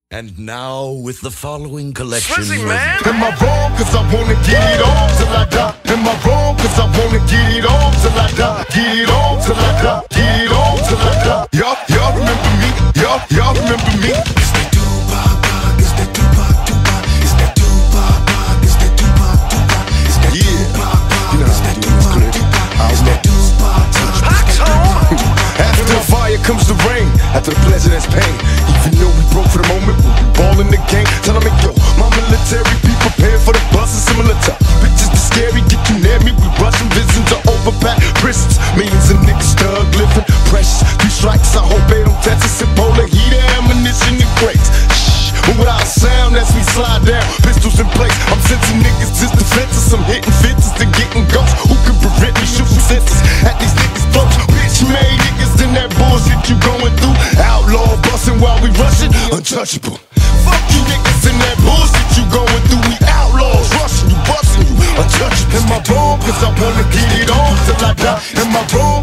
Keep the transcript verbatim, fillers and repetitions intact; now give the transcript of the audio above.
And now with the following collection Swizzy, man. Am I wrong cause I wanna get it on till I die? Am I wrong cause I wanna get it on till I die? Get it on till I die, get it on till I die. Y'all, y'all remember me, y'all, y'all remember me. It's that Tupac, it's that Tupac, Tupac, it's that Tupac, it's that Tupac, Tupac, it's that Yeah, Tupac, you know how to do this, Clip. it's that Tupac, Tupac. After the fire comes the rain, after the pleasure there's pain. Even though we broke for the moment, we ball in the game. Tell them, yo, my military, be prepared for the bus and similar to bitches the scary, get you near me. We rushing visions to overpack prisons. Millions of niggas thug living, precious. Three strikes, I hope they don't test us. And polar heat, ammunition and crates. Shh, but without sound as we slide down, pistols in place. I'm sensing niggas just defenses. I'm hitting fences to getting ghosts. Who can prevent me shooting senses at these niggas' throats? Bitch made niggas in that bullshit you going through. Outlaw busting while we rushing, untouchable. Fuck you niggas in that bullshit you going through. We outlaws rushing you, busting you, untouchable. Am I wrong cause I wanna get it on till I die? Am I wrong